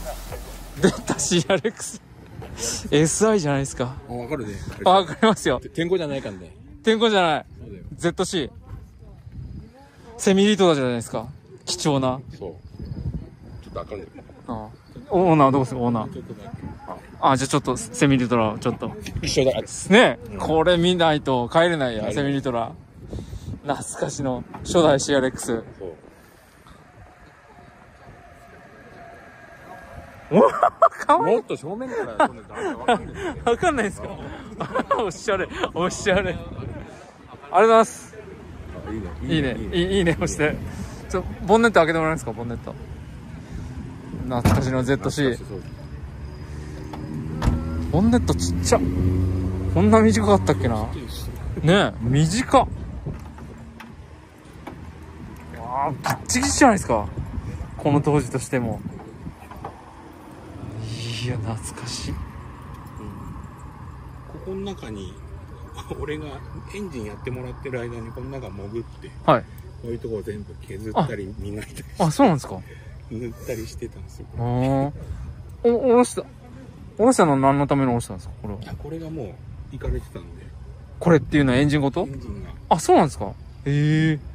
出た CRX SI じゃないですか。 わかるね。 わかりますよ。 天候じゃないかんね。 天候じゃない。 そうだよ。 ZC セミリトラじゃないですか。貴重な。 そう。ちょっと明るい。 ああオーナーどうするオーナー。 ちょっとだけ。 あ、じゃあちょっとセミリトラをちょっと。 一緒だ。 ね、これ見ないと帰れないや、 帰れないセミリトラ。懐かしの初代 CRX。 そう。 かわいい。 もっと正面から撮るとわかんない。 わかんないですか。おしゃれ、おしゃれ。ありがとうございます。 いいね。 いいね、押して。ボンネット開けてもらえますか、ボンネット。懐かしの ZC。ボンネットちっちゃ。こんな短かったっけな。ねえ、短っ。わあ、ギッチギチじゃないですか。この当時としても。いや、懐かしい。 ここの中に俺がエンジンやってもらってる間にこの中潜って、 はい。 こういうところを全部削ったり磨いたりして、 あ、そうなんですか。 塗ったりしてたんですよ。 ああ。おろしたのは何のためにおろしたんですか、これは。 いや、これがもういかれてたんで、 これっていうのはエンジンごとエ？ンジンが、 あ、そうなんですか。へえ。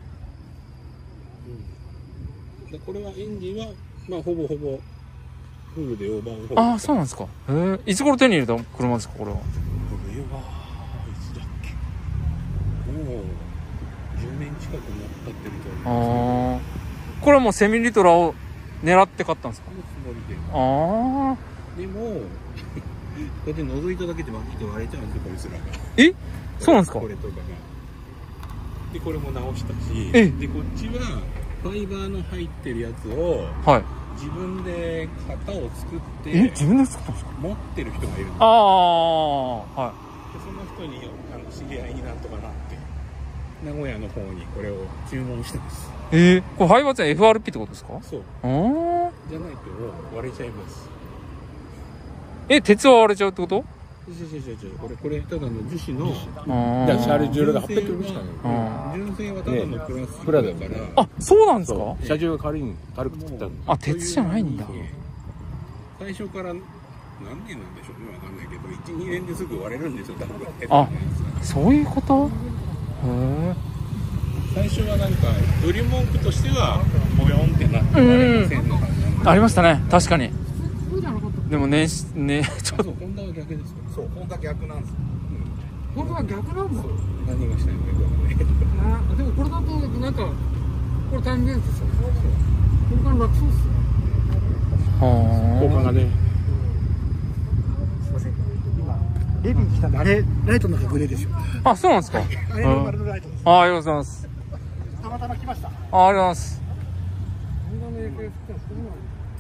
でこれはエンジンはまあほぼほぼフルでオーバーホール。 ああ、そうなんですか。へえ。いつ頃手に入れた車ですか、これは。 これはいつだっけ、もう10年近くなったってみたいな。 ああ。これはもうセミリトラを狙って買ったんですか。 このつもりで。 ああ。 でもこうやって覗いただけでバキッと割れちゃうんですよ、こいつらが。 え、そうなんですか。 これとかが。でこれも直したし、 えでこっちはファイバーの入ってるやつをはい。 自分で型を作って自分で作ったんですか。 持ってる人がいるんです。 ああ。はでその人に知り合いになんとかなって名古屋の方にこれを注文してます。 い。これハイバーツは FRP ってことですか。 そうああ。 じゃないと割れちゃいます。 鉄は割れちゃうってこと。 これただの樹脂のああ。 シャール重量が 800キロしかない。 純正はただのプラスチックプラだだよから、 あ、そうなんですか。 車重が軽くつったの。 あ、鉄じゃないんだ。 最初から何年なんでしょうね、わかんないけど 1,2 年ですぐ割れるんですよ、多分。 あ、そういうこと。へえ。 最初はなんか売り文句としてはボヨンってなって割れませんのかな。 ありましたね、確かに。でもね、ちょっと。 ホンダは逆ですよ。 そう、ホンダ逆なんですよ。 本当は逆なんだ。 何がしたいのかよくわかんないけど。 でもこれだとなんかこれタイムベースですよ。これから楽そうっすよ。 効果がね。 すいません。今レビー来たんで、あれライトの中グレーですよ。 あ、そうなんですか。 あれノーマルのライトです。 あ、ありがとうございます。 たまたま来ました。 あ、ありがとうございます。 ホンダの FF ってこんなの。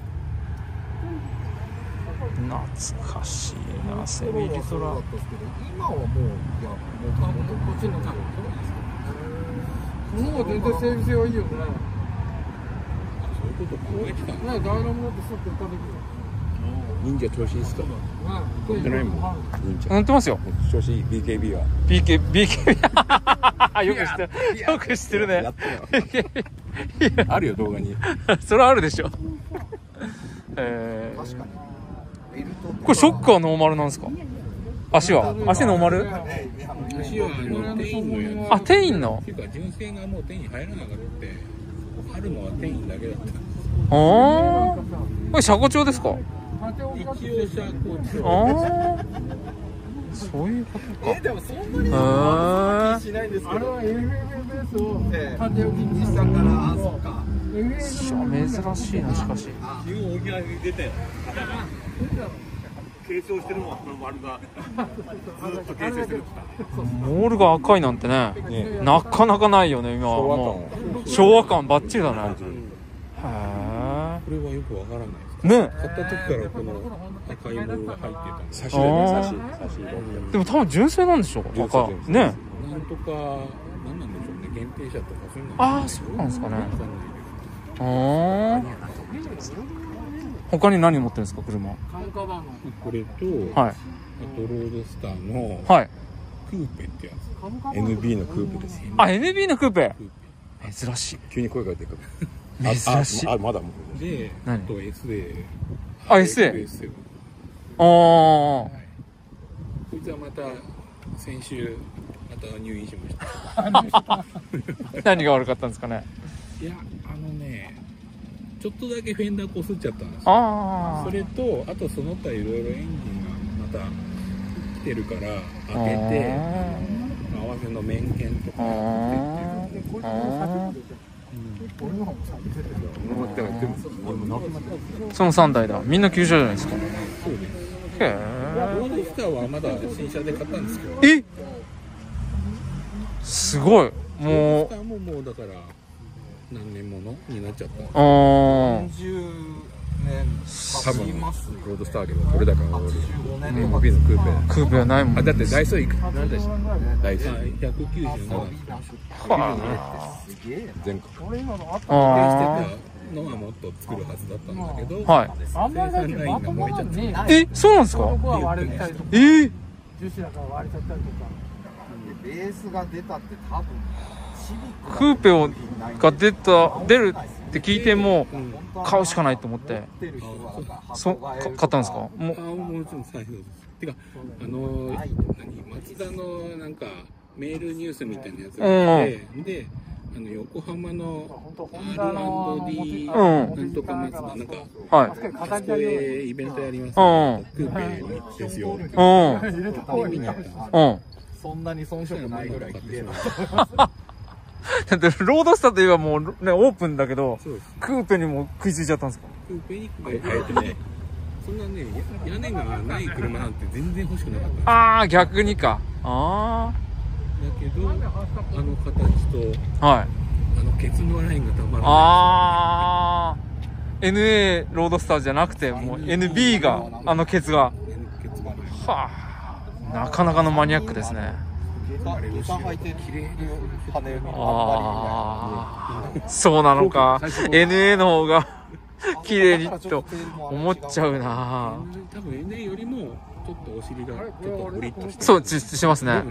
懐かしいな、セミリトラ。 今はもう、いや、もうこっちの多分この方が全然整備性はいいよね。 そういうこと考えてたんだ。 ね、ダイナモだってスッと浮かんでくる。 忍者調子いいっすか。 乗ってないもん。 忍者。 乗ってますよ。 調子いい、BKB は。 BK よく知ってる。よく知ってるね。 あるよ、動画に。 それはあるでしょ。 確かに。 これショックはノーマルなんですか。足ノーマル。 足はテインのやつ。 あ、テインの。 っていうか純正がもう手に入らなかった。あるのはテインだけだった。 ああ。これ車庫帳ですか。 一応車庫帳。 ああ。そういうことか。 でもそんなにしないんですけど。 あれは FF を縦置きにしたから、あ、そうか。 珍しいな、しかし。 急に沖縄に出て継承してるもん、この丸がずっと継承してる。 モールが赤いなんてね、なかなかないよね、今はもう。昭和感バッチリだね。へこれはよくわからないです。 え。ね。 買った時からこの赤いモールが入ってたんです。 差し入れね、差し入れ。 でも多分純正なんでしょう。赤。ね。 なんとか、なんなんでしょうね、限定車とかそういうの。 ああ、そうなんですかね。 わかんないああ。他に何持ってるんですか、車。 カウンカバーのけどこれと、 はい。 あとロードスターのはい。 クーペってやつ。 NB のクープです。 あ、NB のクーペ。珍しい。 急に声が出てくる。 珍しい。 まだもで、あ何と SA。 あ、SA。ああ。 こいつはまた、先週、また入院しました。 何が悪かったんですかね。 いや、ちょっとだけフェンダーこすっちゃったんですよ。 あそれと、あとその他いろいろエンジンがまた来てるから、 あ。 開けて、合わせの面検とかやってっていう。 その3台だ。みんな旧車じゃないですか。 そうです。 へロードスターはまだ新車で買ったんですけど、 え。すごい。 ローもうドスタ。ーももうだから何年ものになっちゃった。 あー。 10年多分経ちますロードスターだけど、これだから俺 15年エモビのクーペ。 クーペはないもん。 あ、だってダイソーいくなんだしダイソはー197。 は全国あ。あしてたのはもっと作るはずだったんだけど、 あ。はい。 生産ラインが燃えちゃった。 え、そうなんですか。 割れたりとか、 えー、 樹脂だから割れちゃったりとか。 ベースが出たって多分クーペをが出るって聞いても買うしかないと思って買ったんですか。もうもちろん最初です。てか松田のなんかメールニュースみたいなやつがあって、で横浜の R&D なんとか松田なんかはいイベントやりますうんクーペですよ。 うん見に行ったんですよ。 うん。 そんなに遜色ないぐらい綺麗なだってロードスターといえばもうねオープンだけど、 そうです。 クーペにも食いついちゃったんですか。 クーペにそんなね屋根がない車なんて全然欲しくなかったんですよ。 ああ、逆にか。あだけどあの形とあ。はい。 ケツのラインがたまらない。 ああ。NA ロードスターじゃなくてもう NB があのケツが。 ケツがない。 はあ。なかなかのマニアックですね。 下駄履いて綺麗に羽根ああ。そうなのか。NA の方が綺麗にと思っちゃうな。 多分 NA よりもちょっとお尻がちょっとゴリッとしてそう、してますね。うん。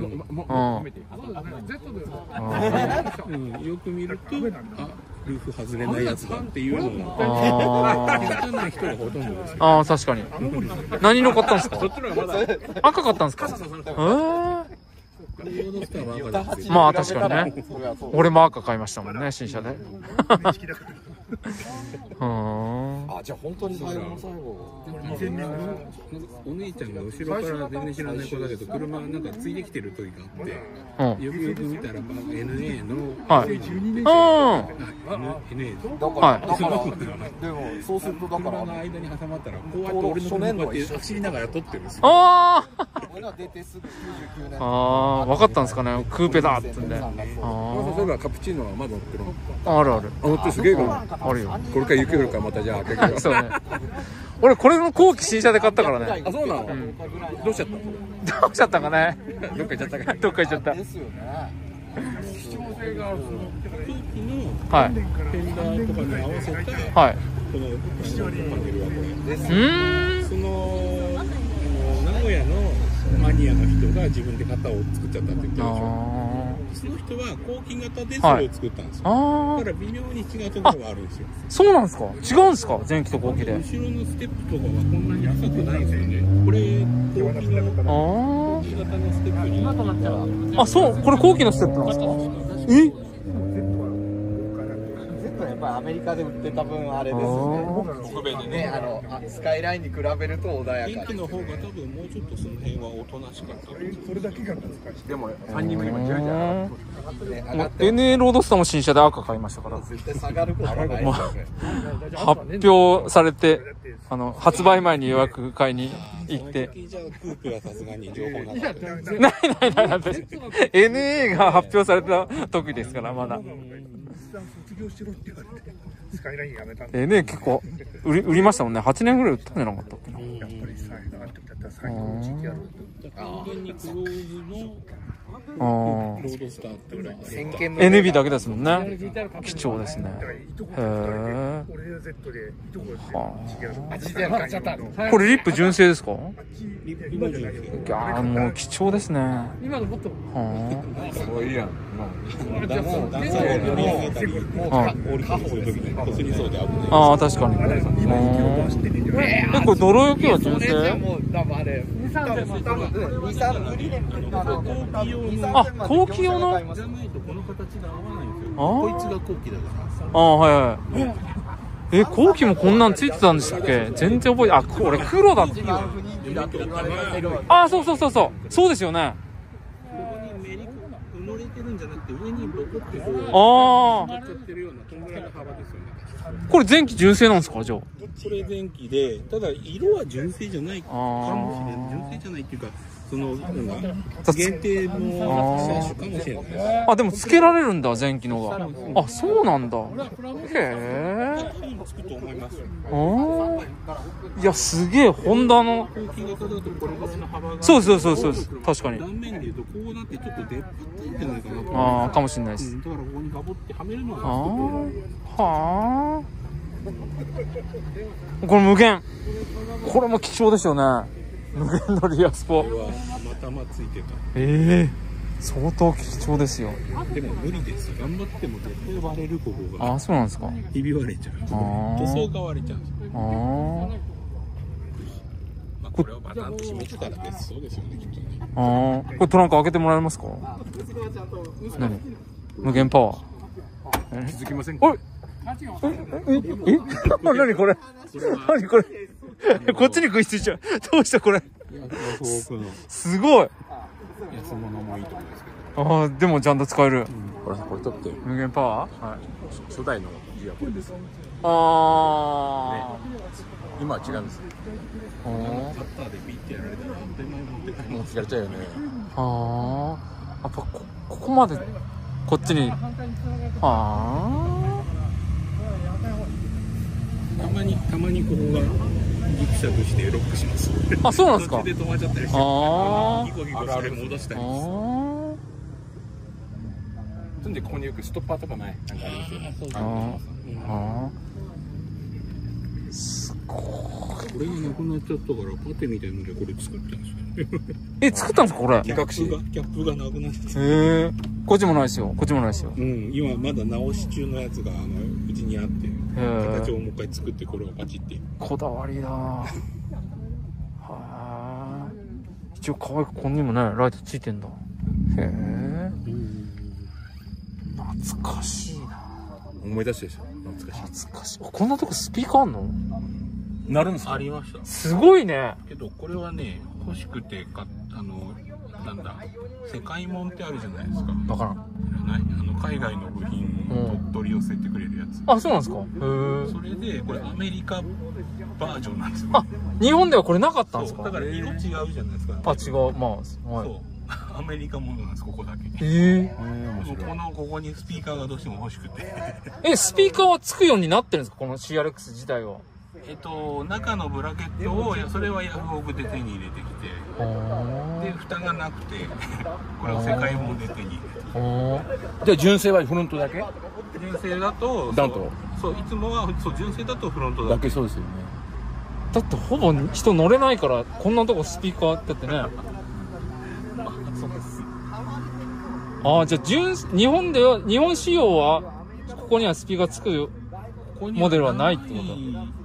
よく見ると、あ、ルーフ外れないやつだっていうのをあ気づかない人がほとんどですよ。 あー、確かに。何色買ったんですか。 そっちの方がまだ赤買ったんですか。 ロードスターは赤ですよ。 まあ確かにね。俺も赤買いましたもんね、新車で。 あ、じゃあ本当に最後の最後 2000年のお姉ちゃんが後ろから全然知らない子だけど車なんかついてきてる時があって、よくよく見たら NA のはい。 NA だから、 はいでもそうするとだから車の間に挟まったらこうやって俺の車こうやって走りながら撮ってるんですよ。 ああ。 俺が出てすぐ99年ああ、分かったんですかね。クーペだってんで。あそういえばカプチーノはまだ乗ってるの。 あ、あるある。 あ、乗ってすげえかあるよ。 これから雪降るからまたじゃあ開けるそうね。俺これの後期新車で買ったからね。 あ、そうなの、どうしちゃったの。 どうしちゃったかね。 どっか行っちゃったか。 どっか行っちゃった。 ですよね。 貴重性があるその空気のはい。 フェンダーとかに合わせたはい。 このパネルはこれ。 うその名古屋のマニアの人が自分で型を作っちゃったって言ってるでしょ。その人は後期型でそれを作ったんですよ。 あだから微妙に違うところがあるんですよ。 そうなんですか。違うんですか。前期と後期で。 後ろのステップとかはこんなに浅くないんですよね。これ後期の後期型のステップに。 あ、そう、これ後期のステップなんですか。え。 やっぱりアメリカで売ってた分あれですよね。北米でね、スカイラインに比べると穏やか。 元気の方が多分もうちょっとその辺はおとなしかった。 それだけが難しい。 でも3人も今ジャージャー上がって NA ロードスターも新車で赤買いましたから。 絶対下がることはないですよね。 発表されて、発売前に予約買いに行って。 じゃあクープはさすがに情報なかった。 ない。NA が発表された時ですから、まだ。 卒業しろって言われて、スカイラインやめたんで。 NA 結構売りましたもんね。8年ぐらい売ったんじゃなかったっけな。 やっぱりさ、あの時だったら最後の時期やろうと。 完全にクローズのあロードスターってぐらい。 NB だけですもんね。貴重ですね。へえ。これリップ純正ですか？ 今じゃないですか。 ああ、もう貴重ですね。 今のもっとすごいいいやん。 ああ、確かに。これ泥よけは純正？あ、後期用の？ じゃないとこの形が合わないんですよ。 あーこいつが後期だから。 ああ、はいはい。後期もこんなんついてたんでしたっけ？全然覚えて、あ、これ黒だって。あ、そうそうそうそう。そうですよね。 ここにメリ埋もれてるんじゃなくて上にボコってこうあなっちゃってるようなこんぐらいの幅ですよね。 あ、これ前期純正なんですか、じゃあ。 これ前期で、ただ色は純正じゃないかもしれない。純正じゃないっていうか、その限定の車種かもしれないです。 あ、でもつけられるんだ、前期のが。あ、そうなんだ。へえ。 つくと思います。 いや、すげえ、ホンダの。 後期型だとこれぐらいの幅が。 そうそうそうそう。確かに。 断面でいうとこうなってちょっと出っ張ってんじゃないかなと。 ああ、かもしれないです。 だからここにガボってはめるのがはあ。これ無限。これも貴重ですよね。無限のリアスポ。 これはたまたまついてた。 相当貴重ですよ。 でも無理です。頑張っても絶対割れるここが。 ああ、そうなんですか。 ひび割れちゃう。塗装が割れちゃうんですよ。まあこれをバタンと閉めてたら別荘ですよね、きっとね。 これトランク開けてもらえますか？何？無限パワー。 気づきませんか？ おい。何これ？何これ？こっちに食いついちゃう。どうしたこれ？すごい。 安物もいいと思うんですけああ、でもちゃんと使える。 ど。これ取って。 無限パワー？はい。 初代のギアこれです。 ああ。 今は違うんです。カッターでビッてやられたら当たり前持って帰る。持ってかれちゃうよね。 ああ。やっぱここまでこっちに。 たまにここがギクシャクしてロックします。 あ、そうなんですか。 途中で止まっちゃったりして、ギコギコして戻したりです。そんでここによくストッパーとかないなんかありますよ。すごい。これがなくなっちゃったからパテみたいのでこれ作ったんですよ。 作ったんですかこれ？ キャップがなくなっちゃった。 へえ。こっちもないですよ。こっちもないですよ。 今まだ直し中のやつがうちにあって、形をもう一回作ってこれをパチって。こだわりだ。はあ。一応可愛くここにもねライトついてんだ。へえ。懐かしいな。 思い出したでしょ。 懐かしい。こんなとこスピーカーあんの？ なるんですか？ありました。 すごいね。 けどこれはね欲しくてなんだ世界門ってあるじゃないですか。 だから海外の部品を取り寄せてくれるやつ。 あ、そうなんですか。へえ。 それでこれアメリカバージョンなんですよ。 あ、日本ではこれなかったんですか？ だから色違うじゃないですか。 あ、違う。まあ、 はい。そう。アメリカものなんです、ここだけ。ここにスピーカーがどうしても欲しくて。 スピーカーはつくようになってるんですか？この CRX 自体は。 中のブラケットをそれはヤフオクで手に入れてきて、で蓋がなくてこれを世界門で手に入れて。 で純正はフロントだけ？ 純正だとダント。 そういつもはそう純正だとフロントだけ。 そうですよね。 だってほぼ人乗れないからこんなとこスピーカーってね。ああ、じゃあ日本仕様はここにはスピーカーつくモデルはないってこと？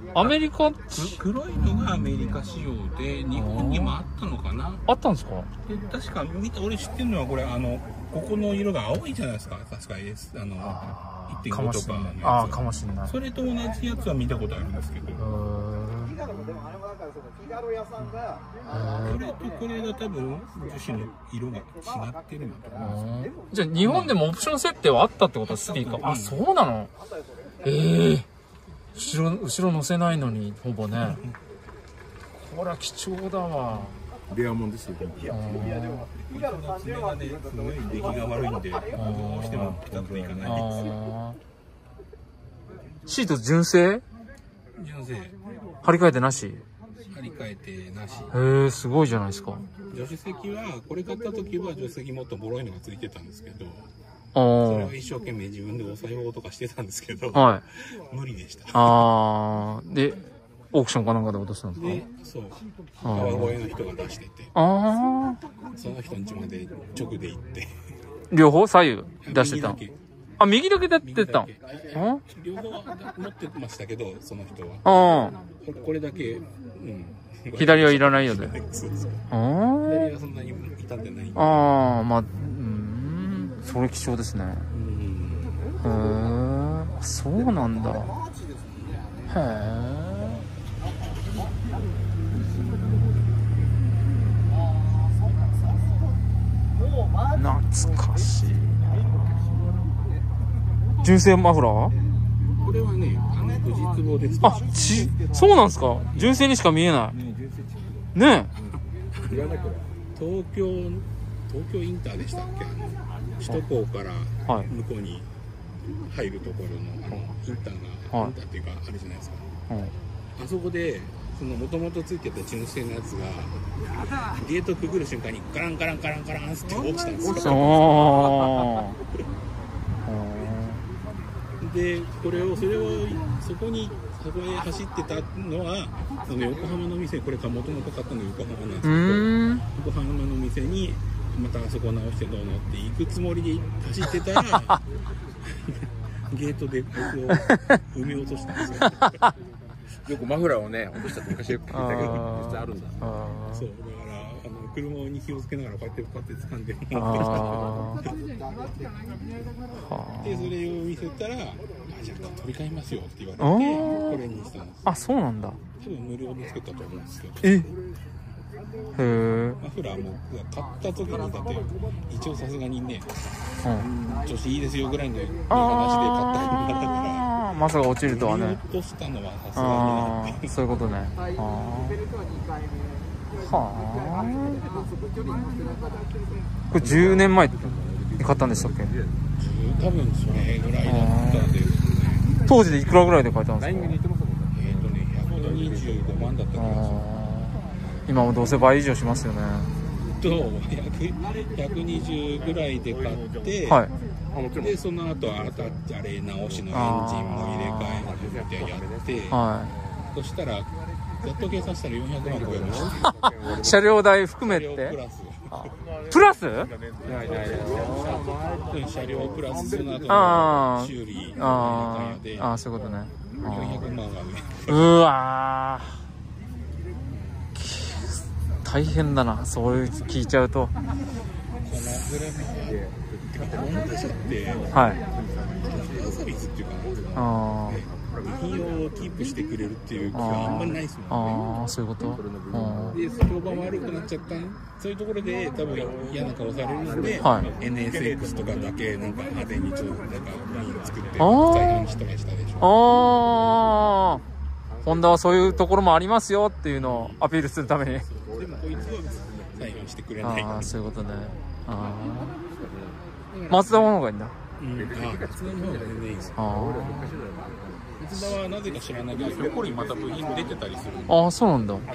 アメリカ黒いのがアメリカ仕様で日本にもあったのかな。 あったんですか？ で確か俺知ってるのはこれここの色が青いじゃないですか。確かです。1.5 とかのやつ。 ああ、かもしれない。 それと同じやつは見たことあるんですけど。これとこれが多分樹脂の色が違ってるなと思います。 じゃあ日本でもオプション設定はあったってこと？スピーカー。あ、そうなの？後ろ乗せないのにほぼね。これは貴重だわ。 レアもんですよ。いやでも爪がねすごい出来が悪いんでどうしてもピタッといかないです。 シート純正？ 純正。 張り替えてなし？ 張り替替えてなし。 へえ、すごいじゃないですか。 助手席は、これ買った時は助手席もっとボロいのがついてたんですけど、 あそれを一生懸命自分でお裁縫とかしてたんですけど、 あ。はい。 無理でした。 ああ。で、オークションかなんかで落としたんですで、そう、川越の人が出してて、 か？ああ。 その人ん家まで直で行って、 両方左右出してたん？ 右だけあ、右だけ出てたん？あ両方は持ってましたけど、その人は。 あ。 これだけ、うん。 左はいらないよね。 そうそう。 あ左はそんなに傷んでない。 あ。ああ、まあ、それ貴重ですね。へえ、そうなんだ。へえ。懐かしい。純正マフラー？ これはね、富士壺です。 あ、そうなんですか？純正にしか見えない。ね東京インターでしたっけ？首都高から向こうに入るところの、インターが、インターっていうか、あれじゃないですか。あそこで、もともとついてた純正のやつが、ゲートくぐる瞬間にガランガランガランガランって落ちたんですよ。で、それを、そこへ走ってたのは、横浜の店、これもともと買ったの横浜なんですけど、横浜の店に、またあそこ直してどうのって行くつもりで走ってたら、ゲートで僕を埋め落としたんですよ。 よくマフラーをね、落としたって昔よく聞いたけど、実際あるんだ。 そう、だから車に気をつけながらこうやって掴んで持ってきた。で、それを見せたら、じゃあ取り替えますよって言われて、これにしたんです。 あ、そうなんだ。 多分無料で作ったと思うんですけど。 へえ。 マフラーも買った時にだって一応さすがにね、調子いいですよぐらいの話で買ったんだから、 まさか落ちるとはね。 落としたのはさすがになって。 そういうことね。はあ。これ10年前に買ったんでしたっけ？ 多分それぐらいだったんですね。 当時でいくらぐらいで買えたんですか ？125万だった気がする。 今もどうせ倍以上しますよね。 120ぐらいで買って、 はい、 でその後あれ直しのエンジンも入れ替えてやって、 はい、 そしたらざっと計算したら400万超えました。 車両代含めてプラス車両プラスその後の修理でそういうことね。 400万はうわ大変だな、そういう聞いちゃうと。 この車モンタ車ってはいサービスっていうかな、部品をキープしてくれるっていう気はあんまりないですもんね。 そういうこと。 で評判悪くなっちゃった、そういうところで多分嫌な顔されるので、NSX とかだけなんか派手にちょっとなんか部品作って再販したりしたでしょ。 ホンダはそういうところもありますよっていうのをアピールするために。 でもこいつは再販してくれない。 そういうことね。マツダの方がいいんだ。 マツダの方が全然いいです。マツダはなぜか知らないけど横にまた部品出てたりする。 そうなんだ。 メ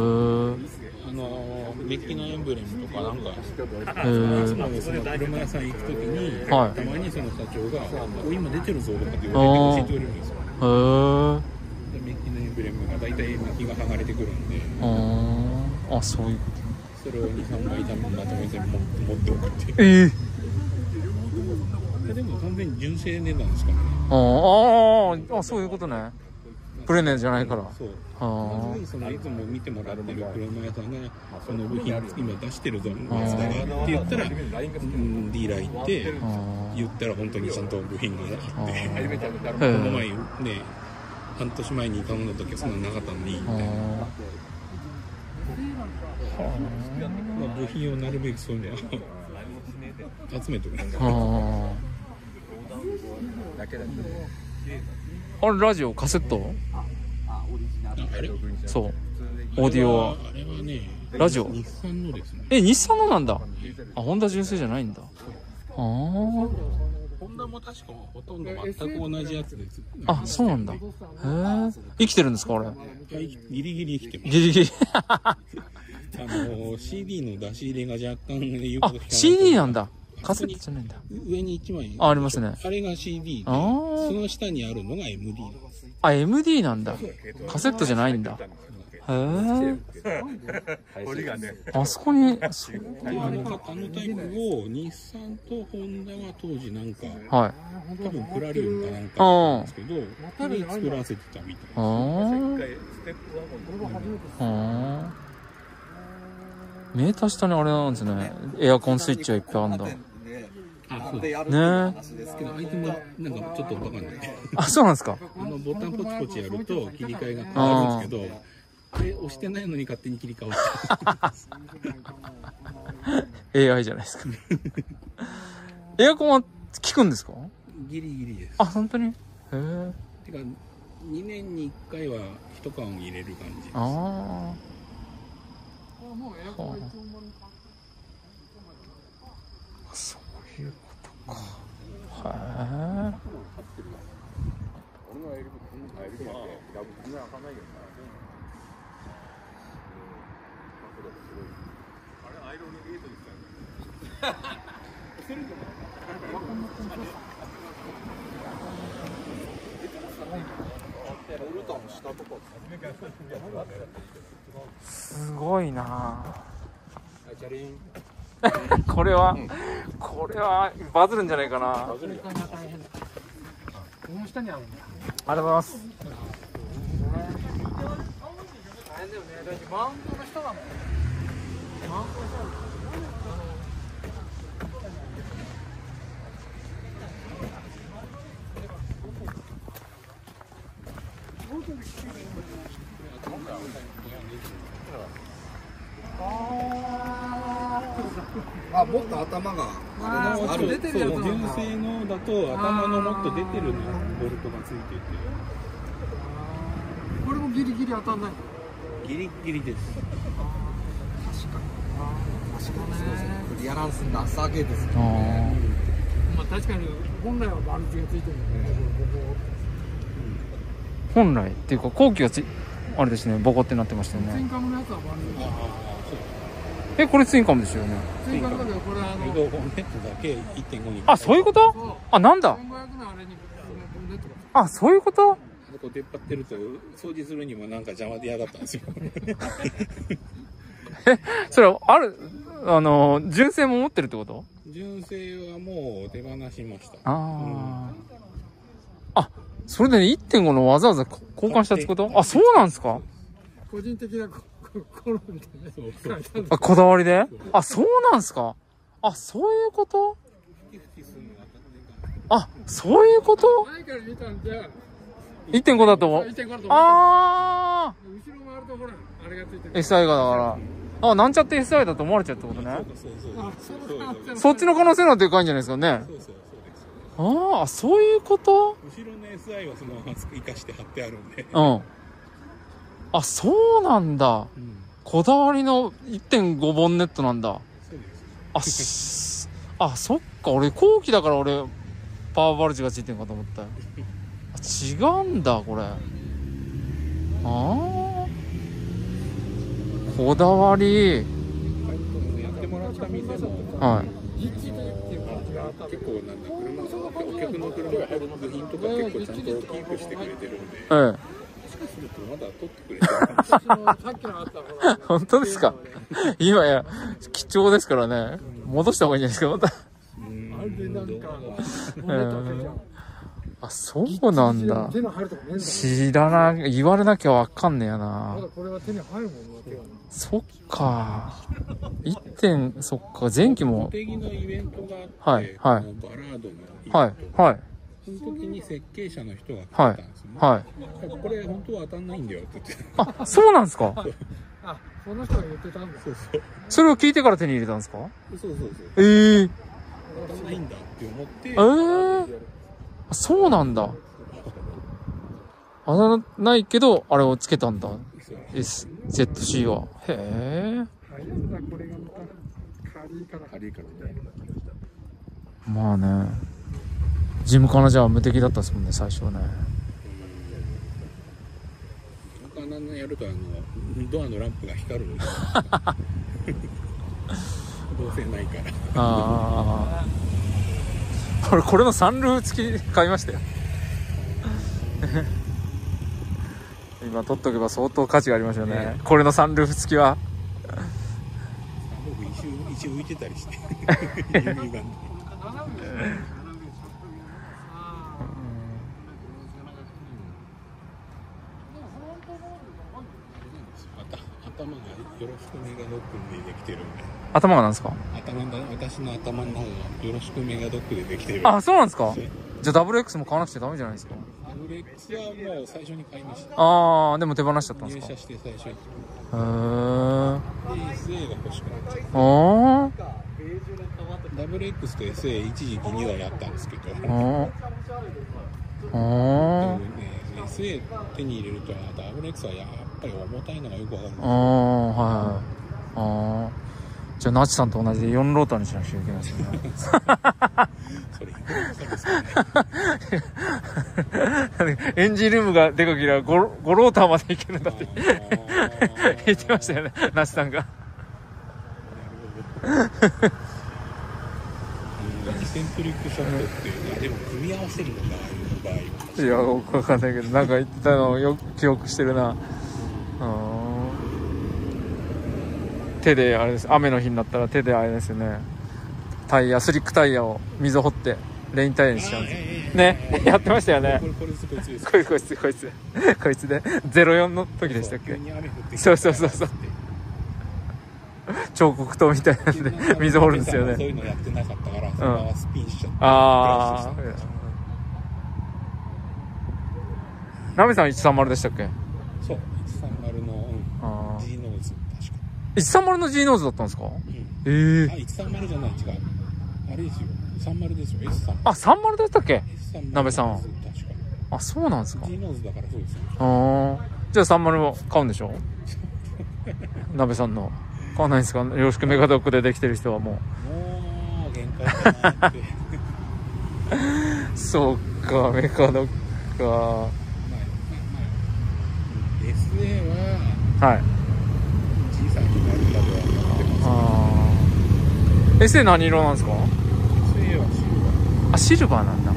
ッキのエンブレムとかなんか、いつもその車屋さん行くときに、たまにその社長が今出てるぞとかって言われて教えてくれるんですよ。メッキのエンブレムが大体メッキが剥がれてくるんで、 そういうそれを 2,3 枚まとめて持っておくっていう。でも完全に純正値段ですからね。 そういうことね。プレネじゃないから。 そう。そのいつも見てもらってる車屋さんがその部品今出してるぞマツダがって言ったら、ディーラー行って言ったら本当にちゃんと部品があって、この前ね半年前に頼んだ時はそんななかったのに。部品をなるべくそういうのは集めておく。 ラジオカセット？ あれ？ そう。オーディオは。 あれはね、 ラジオ。 日産のですね。 日産のなんだ。ホンダ純正じゃないんだ。 ホンダも確かほとんど全く同じやつです。 あ、そうなんだ。へえ。生きてるんですか、あれ。 ギリギリ生きてます。 ギリギリ。 CD の出し入れが若干言うあこと聞かない。 CD なんだ。カセットじゃないんだ。 上に1枚。 ありますね。 あれが CD で、 あーその下にあるのが MD です。 あ、MD なんだ。カセットじゃないんだ。へえ。あそこに、 あのタイプを日産とホンダが当時なんか、 はい。 多分プラリウムかなんかなんですけど、それ作らせてたみたいああ。メーター下にあれなんですね。エアコンスイッチがいっぱいあるんだ。 あ、そうです。 ねけど、あいつもなんかちょっとわかんない。 あ、そうなんですか。 ボタンポチポチやると切り替えが変わるんですけど、押してないのに勝手に切り替わっちゃう。 AI じゃないですか。エアコンは効くんですか？ ギリギリです。 あ、本当に？へえ。 てか、2年に1回は一缶を入れる感じです。 ああ。はあ、そういうことか。へえ。すごいなこれはバズるんじゃないかな。この下にあるんだ。ありがとうございます。大変だよね。だってマウントの下だもん。マウントの下だもん。 あ、もっと頭がある。そう、純正のだと頭のもっと出てるのボルトがついてて。 これもギリギリ当たんない。 ギリギリです。 確かにクリアランスなさげですよあね。 まあ確かに本来はバルチがついてるんだけど、 本来っていうか後期があれですね、ボコってなってましたよツインね。 カムのやつはバルチ。 これツインカムですよね。 ツインカムだけどこれエドボンネットだけ 1.5 に。 あ、そういうことあ、なんだ 1500のあれにボンネットがあ、そういうことこう出っ張ってると掃除するにもなんか邪魔で嫌だったんですよ。 それはある、純正も持ってるってこと？ 純正はもう手放しました。 ああ。あ、それでね、1.5 のわざわざ交換したってこと？あ、そうなんですか？ 個人的な好みでね。 あ、こだわりで？あ、そうなんですか？あ、そういうこと？あ、そういうこと？ 前から見たんじゃ 1.5 だと思う。 1.5だと思った。 あ後ろ回るとほらあれがついてる。 ー SI がだから。あ、なんちゃって SI だと思われちゃうってことね。そっちの可能性の方がでかいんじゃないですかね。ああ、そういうこと？ 後ろの SI はそのまま生かして貼ってあるんで。 うん。あ、そうなんだ。こだわりの 1.5 ボンネットなんだ。あ、そっか。俺後期だから俺パワーバルジがついてるかと思ったよ。違うんだこれ。ああ、こだわり。 やってもらった店も、 はい。 結構なんだ、お客の車の部品とか結構ちゃんとキープしてくれてるんで、 ええ。 もしかするとまだ取ってくれてるかもしれない。 さっきのあったほら。 本当ですか？今や貴重ですからね。戻した方がいいんじゃないですか、また。 あれでなんかボンネットついちゃう。 あ、そうなんだ。 手の入るとこねえんだ。 知らな、言われなきゃわかんねえやなまだ。これは手に入るもんな手が。 そっか。そっか、前期も。 定義のイベントがあって、 はいはいバラードのイベント、 はい、はい、 その時に設計者の人が来はいたんですよね。 はい。 これ本当は当たんないんだよって言って。 あ、そうなんですか？ あ、その人が言ってたんだ。 そうそう。 それを聞いてから手に入れたんですか？ そうそうそう。 ええ。 当たんないんだって思って。 あ、そうなんだ。当たらないけど、あれをつけたんだ。ZC は。へえ。 これがまた軽いから。 軽いからね。 まあね。 ジムカナじゃ無敵だったですもんね、最初はね。 ジムカナやるとドアのランプが光るどうせないから。 ああ、これのサンルーフ付き買いましたよ今取っとけば相当価値がありますよね、これのサンルーフ付きは。 僕一浮いてたりして指が頭がよろしくメガドックでできてるんで。 頭がなんですか？ 私の頭の方がよろしくメガドックでできてる。 あ、そうなんですか？じゃあダブル X も買わなくちゃダメじゃないですか？ ダブル X はもう最初に買いました。 ああ、でも手放しちゃったんですか？ 入社して最初に。 へー。 で SA が欲しくなっちゃった。 あダブル X と SA 一時期2台あったんですけど。 あ。ああ。 SA 手に入れるとダブル X はやっぱり重たいのがよくわかる。 ああ、はい。ああ。じゃあナチさんと同じで4ローターにしなくちゃいけないですよね。 それですね。エンジンルームがでかければ 5ローターまでいけるんだって言ってましたよね、ナチさんが。 エキセントリックショットっていうのはでも組み合わせるのか、ああいう場合。 いや、よくわかんないけど、なんか言ってたのをよく記憶してるな。手であれです、雨の日になったら手であれですよね、タイヤ、スリックタイヤを溝掘ってレインタイヤにしちゃうんですね。やってましたよね。こいつで04の時でしたっけ？そう彫刻刀みたいなんで溝掘るんですよね。 そういうのやってなかったからそのままスピンしちゃって、 ああ、ナメさん130でしたっけ？ そう、130の G ノーズ、確か 130の G ノーズだったんですか？ あ、130じゃない、違う、あれですよ、30ですよ、S30。 あ、30でしたっけ？ナベさんは。 確かあ、そうなんですか？ G ノーズだからそうですよ。 じゃあ30を買うんでしょ？ナベさんの買わないんですか？よろしくメガドックでできてる人はもう限界かなってそうか、メガドックか。 SA ははい、 小さになるかとは思ってます。 SA 何色なんですか？ SA はシルバー。 あ、シルバーなんだ。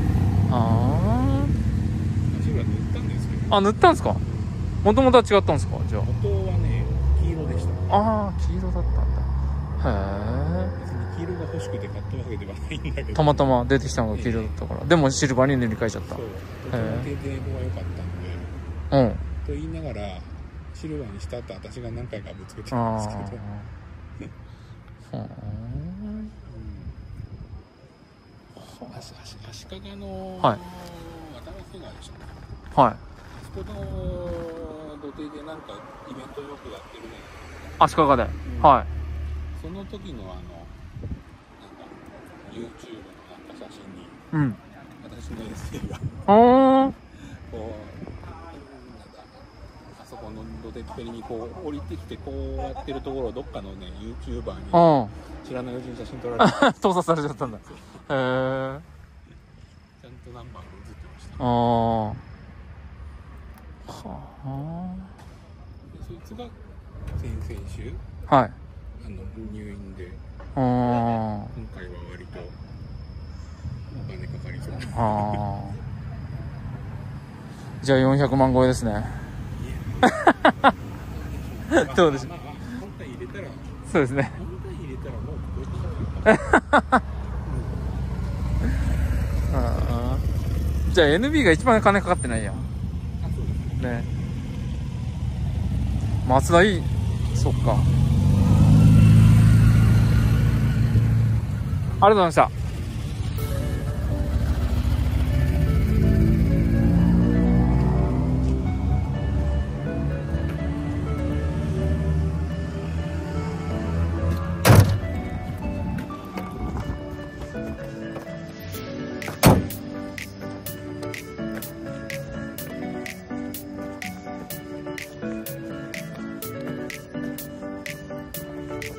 シルバー塗ったんですけど。 あ、塗ったんですか？もともとは違ったんですか？じゃあ元はね、黄色でした。 ああ、黄色だったんだ。へえ。 別に黄色が欲しくて買ったわけではないんだけど、 たまたま出てきたのが黄色だったから、でもシルバーに塗り替えちゃった。 そう、とても手前が良かったんで、と言いながらシルバーにした後私が何回かぶつけてるんですけど、足利の渡良瀬川でしたね。 はい。 あそこの土手でなんかイベントよくやってるね。 足利で、はい。 その時のなんか YouTube のなんか写真に、私の SA がこうあそこの土手っぺりにこう降りてきてこうやってるところをどっかのね YouTuber に知らないうちに写真撮られて盗撮されちゃったんだ。へえ。 ちゃんとナンバーが写ってました。そいつが先々週、 はい、 入院で、今回は割とお金かかりそうな。 じゃあ400万超えですね。どうでしょう。 本体入れたら、 そうですね。 本体入れたらもうこれじゃあ NB が一番金かかってないやん。ね。松田いい。そっか。ありがとうございました。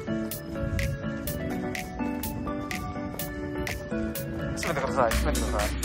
閉めてください。閉めてください。